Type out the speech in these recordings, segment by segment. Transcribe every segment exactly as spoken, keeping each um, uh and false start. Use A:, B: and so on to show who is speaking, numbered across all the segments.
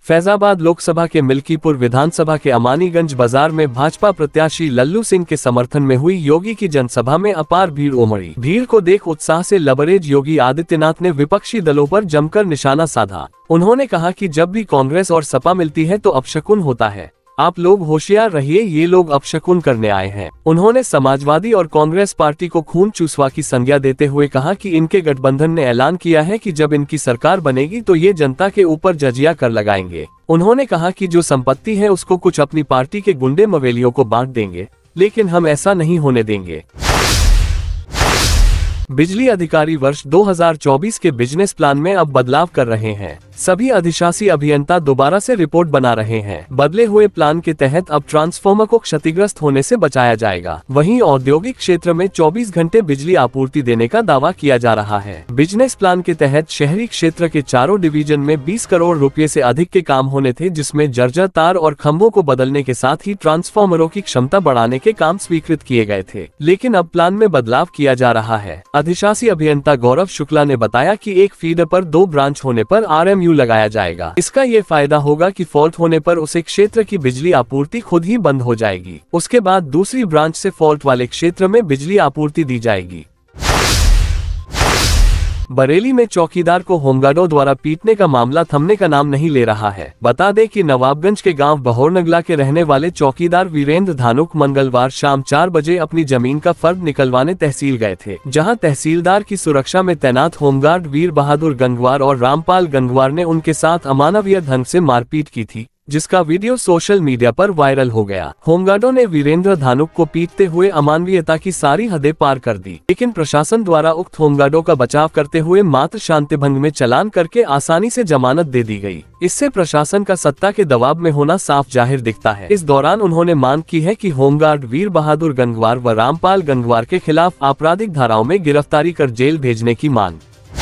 A: फैजाबाद लोकसभा के मिल्कीपुर विधानसभा के अमानीगंज बाजार में भाजपा प्रत्याशी लल्लू सिंह के समर्थन में हुई योगी की जनसभा में अपार भीड़ उमड़ी। भीड़ को देख उत्साह से लबरेज योगी आदित्यनाथ ने विपक्षी दलों पर जमकर निशाना साधा। उन्होंने कहा कि जब भी कांग्रेस और सपा मिलती है तो अपशकुन होता है, आप लोग होशियार रहिए, ये लोग अपशकुन करने आए हैं। उन्होंने समाजवादी और कांग्रेस पार्टी को खून चूसवा की संज्ञा देते हुए कहा कि इनके गठबंधन ने ऐलान किया है कि जब इनकी सरकार बनेगी तो ये जनता के ऊपर जजिया कर लगाएंगे। उन्होंने कहा कि जो संपत्ति है उसको कुछ अपनी पार्टी के गुंडे मवेलियों को बांट देंगे, लेकिन हम ऐसा नहीं होने देंगे। बिजली अधिकारी वर्ष दो हज़ार चौबीस के बिजनेस प्लान में अब बदलाव कर रहे हैं। सभी अधिशासी अभियंता दोबारा से रिपोर्ट बना रहे हैं। बदले हुए प्लान के तहत अब ट्रांसफार्मर को क्षतिग्रस्त होने से बचाया जाएगा। वहीं औद्योगिक क्षेत्र में चौबीस घंटे बिजली आपूर्ति देने का दावा किया जा रहा है। बिजनेस प्लान के तहत शहरी क्षेत्र के चारों डिवीजन में बीस करोड़ रुपए से अधिक के काम होने थे, जिसमें जर्जर तार और खंभों को बदलने के साथ ही ट्रांसफार्मरों की क्षमता बढ़ाने के काम स्वीकृत किए गए थे। लेकिन अब प्लान में बदलाव किया जा रहा है। अधिशासी अभियंता गौरव शुक्ला ने बताया कि एक फीडर पर दो ब्रांच होने पर आर एम यू लगाया जाएगा। इसका ये फायदा होगा कि फॉल्ट होने पर उसे क्षेत्र की बिजली आपूर्ति खुद ही बंद हो जाएगी। उसके बाद दूसरी ब्रांच से फॉल्ट वाले क्षेत्र में बिजली आपूर्ति दी जाएगी। बरेली में चौकीदार को होमगार्डों द्वारा पीटने का मामला थमने का नाम नहीं ले रहा है। बता दें कि नवाबगंज के गांव बहोरनगला के रहने वाले चौकीदार वीरेंद्र धानुक मंगलवार शाम चार बजे अपनी जमीन का फर्द निकलवाने तहसील गए थे, जहां तहसीलदार की सुरक्षा में तैनात होमगार्ड वीर बहादुर गंगवार और रामपाल गंगवार ने उनके साथ अमानवीय ढंग से मारपीट की थी, जिसका वीडियो सोशल मीडिया पर वायरल हो गया। होमगार्डों ने वीरेंद्र धानुक को पीटते हुए अमानवीयता की सारी हदें पार कर दी, लेकिन प्रशासन द्वारा उक्त होमगार्डों का बचाव करते हुए मात्र शांतिभंग में चालान करके आसानी से जमानत दे दी गई। इससे प्रशासन का सत्ता के दबाव में होना साफ जाहिर दिखता है। इस दौरान उन्होंने मांग की है कि होमगार्ड वीर बहादुर गंगवार व रामपाल गंगवार के खिलाफ आपराधिक धाराओं में गिरफ्तारी कर जेल भेजने की मांग।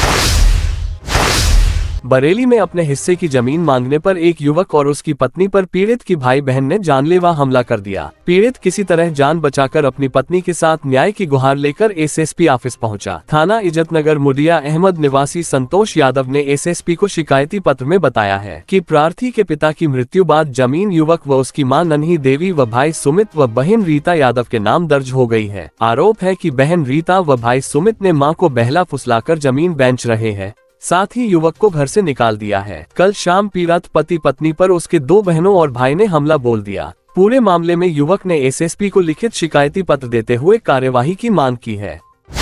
A: बरेली में अपने हिस्से की जमीन मांगने पर एक युवक और उसकी पत्नी पर पीड़ित की भाई बहन ने जानलेवा हमला कर दिया। पीड़ित किसी तरह जान बचाकर अपनी पत्नी के साथ न्याय की गुहार लेकर एस एस पी ऑफिस पहुंचा। थाना इज्जतनगर मुडिया अहमद निवासी संतोष यादव ने एस एस पी को शिकायती पत्र में बताया है कि प्रार्थी के पिता की मृत्यु बाद जमीन युवक व उसकी मां नन्ही देवी व भाई सुमित व बहन रीता यादव के नाम दर्ज हो गई है। आरोप है कि बहन रीता व भाई सुमित ने मां को बहला फुसलाकर जमीन बेच रहे हैं, साथ ही युवक को घर से निकाल दिया है। कल शाम पीड़ित पति पत्नी पर उसके दो बहनों और भाई ने हमला बोल दिया। पूरे मामले में युवक ने एस एस पी को लिखित शिकायती पत्र देते हुए कार्यवाही की मांग की है।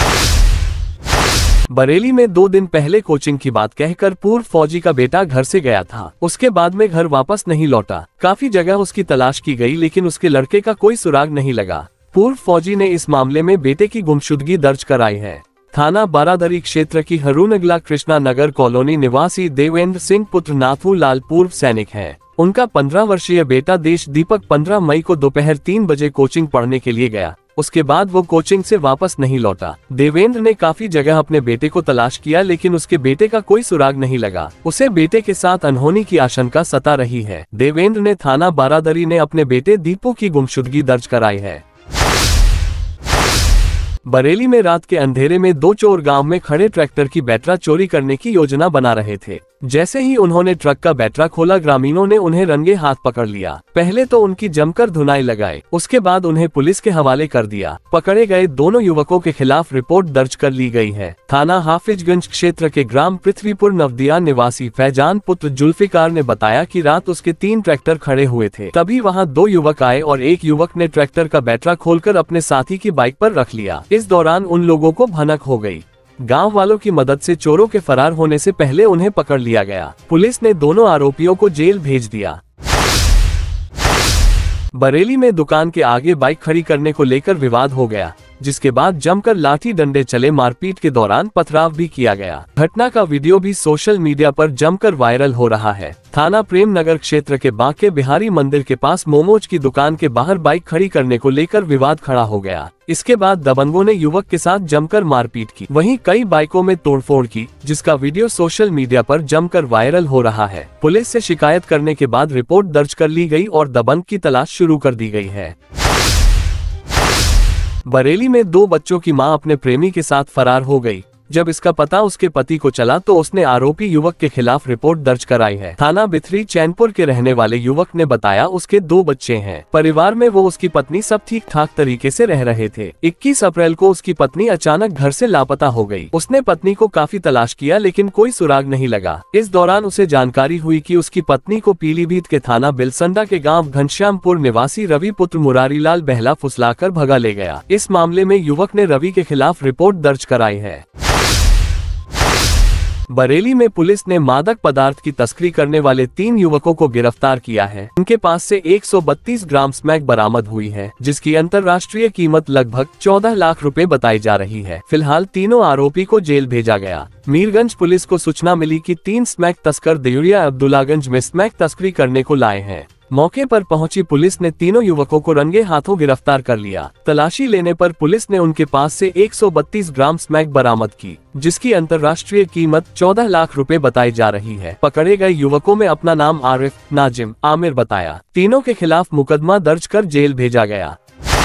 A: बरेली में दो दिन पहले कोचिंग की बात कहकर पूर्व फौजी का बेटा घर से गया था। उसके बाद में घर वापस नहीं लौटा। काफी जगह उसकी तलाश की गई, लेकिन उसके लड़के का कोई सुराग नहीं लगा। पूर्व फौजी ने इस मामले में बेटे की गुमशुदगी दर्ज कराई है। थाना बारादरी क्षेत्र की हरूनगला कृष्णा नगर कॉलोनी निवासी देवेंद्र सिंह पुत्र नाथू लाल पूर्व सैनिक है। उनका पंद्रह वर्षीय बेटा देश दीपक पंद्रह मई को दोपहर तीन बजे कोचिंग पढ़ने के लिए गया। उसके बाद वो कोचिंग से वापस नहीं लौटा। देवेंद्र ने काफी जगह अपने बेटे को तलाश किया, लेकिन उसके बेटे का कोई सुराग नहीं लगा। उसे बेटे के साथ अनहोनी की आशंका सता रही है। देवेंद्र ने थाना बारादरी ने अपने बेटे दीपू की गुमशुदगी दर्ज कराई है। बरेली में रात के अंधेरे में दो चोर गांव में खड़े ट्रैक्टर की बैटरा चोरी करने की योजना बना रहे थे। जैसे ही उन्होंने ट्रक का बैटरा खोला, ग्रामीणों ने उन्हें रंगे हाथ पकड़ लिया। पहले तो उनकी जमकर धुनाई लगाई, उसके बाद उन्हें पुलिस के हवाले कर दिया। पकड़े गए दोनों युवकों के खिलाफ रिपोर्ट दर्ज कर ली गई है। थाना हाफिजगंज क्षेत्र के ग्राम पृथ्वीपुर नवदिया निवासी फैजान पुत्र जुल्फिकार ने बताया कि रात उसके तीन ट्रैक्टर खड़े हुए थे। तभी वहां दो युवक आए और एक युवक ने ट्रैक्टर का बैटरा खोलकर अपने साथी की बाइक पर रख लिया। इस दौरान उन लोगों को भनक हो गई। गांव वालों की मदद से चोरों के फरार होने से पहले उन्हें पकड़ लिया गया। पुलिस ने दोनों आरोपियों को जेल भेज दिया। बरेली में दुकान के आगे बाइक खड़ी करने को लेकर विवाद हो गया, जिसके बाद जमकर लाठी डंडे चले। मारपीट के दौरान पथराव भी किया गया। घटना का वीडियो भी सोशल मीडिया पर जमकर वायरल हो रहा है। थाना प्रेम नगर क्षेत्र के बांके बिहारी मंदिर के पास मोमोज की दुकान के बाहर बाइक खड़ी करने को लेकर विवाद खड़ा हो गया। इसके बाद दबंगों ने युवक के साथ जमकर मारपीट की। वहीं कई बाइकों में तोड़फोड़ की, जिसका वीडियो सोशल मीडिया पर जमकर वायरल हो रहा है। पुलिस से शिकायत करने के बाद रिपोर्ट दर्ज कर ली गई और दबंग की तलाश शुरू कर दी गई है। बरेली में दो बच्चों की मां अपने प्रेमी के साथ फरार हो गई। जब इसका पता उसके पति को चला तो उसने आरोपी युवक के खिलाफ रिपोर्ट दर्ज कराई है। थाना बिथरी चैनपुर के रहने वाले युवक ने बताया उसके दो बच्चे हैं। परिवार में वो उसकी पत्नी सब ठीक ठाक तरीके से रह रहे थे। इक्कीस अप्रैल को उसकी पत्नी अचानक घर से लापता हो गई। उसने पत्नी को काफी तलाश किया लेकिन कोई सुराग नहीं लगा। इस दौरान उसे जानकारी हुई कि उसकी पत्नी को पीलीभीत के थाना बिलसंडा के गांव घनश्यामपुर निवासी रवि पुत्र मुरारीलाल बहला फुसलाकर भगा ले गया। इस मामले में युवक ने रवि के खिलाफ रिपोर्ट दर्ज कराई है। बरेली में पुलिस ने मादक पदार्थ की तस्करी करने वाले तीन युवकों को गिरफ्तार किया है। इनके पास से एक सौ बत्तीस ग्राम स्मैक बरामद हुई है, जिसकी अंतर्राष्ट्रीय कीमत लगभग चौदह लाख रुपए बताई जा रही है। फिलहाल तीनों आरोपी को जेल भेजा गया। मीरगंज पुलिस को सूचना मिली कि तीन स्मैक तस्कर देवरिया अब्दुल्लागंज में स्मैक तस्करी करने को लाए हैं। मौके पर पहुंची पुलिस ने तीनों युवकों को रंगे हाथों गिरफ्तार कर लिया। तलाशी लेने पर पुलिस ने उनके पास से एक सौ बत्तीस ग्राम स्मैक बरामद की, जिसकी अंतर्राष्ट्रीय कीमत चौदह लाख रुपए बताई जा रही है। पकड़े गए युवकों में अपना नाम आरिफ, नाजिम, आमिर बताया। तीनों के खिलाफ मुकदमा दर्ज कर जेल भेजा गया।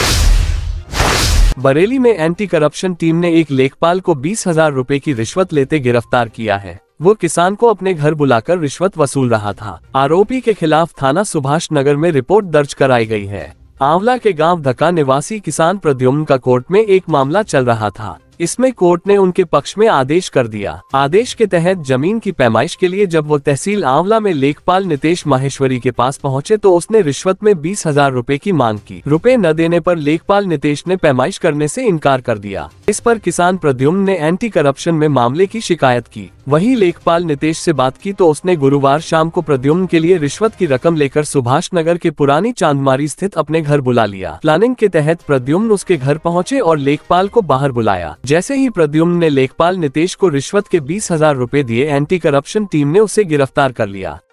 A: बरेली में एंटी करप्शन टीम ने एक लेखपाल को बीस हजार रुपए की रिश्वत लेते गिरफ्तार किया है। वो किसान को अपने घर बुलाकर रिश्वत वसूल रहा था। आरोपी के खिलाफ थाना सुभाष नगर में रिपोर्ट दर्ज कराई गई है। आंवला के गांव धक्का निवासी किसान प्रद्युम्न का कोर्ट में एक मामला चल रहा था। इसमें कोर्ट ने उनके पक्ष में आदेश कर दिया। आदेश के तहत जमीन की पैमाइश के लिए जब वो तहसील आंवला में लेखपाल नितेश माहेश्वरी के पास पहुंचे तो उसने रिश्वत में बीस हजार रूपए की मांग की। रुपए न देने पर लेखपाल नितेश ने पैमाइश करने से इनकार कर दिया। इस पर किसान प्रद्युम्न ने एंटी करप्शन में मामले की शिकायत की। वहीं लेखपाल नितेश से बात की तो उसने गुरुवार शाम को प्रद्युम्न के लिए रिश्वत की रकम लेकर सुभाष नगर के पुरानी चांदमारी स्थित अपने घर बुला लिया। प्लानिंग के तहत प्रद्युम्न उसके घर पहुंचे और लेखपाल को बाहर बुलाया। जैसे ही प्रद्युम्न ने लेखपाल नितेश को रिश्वत के बीस हजार रूपए दिए, एंटी करप्शन टीम ने उसे गिरफ्तार कर लिया।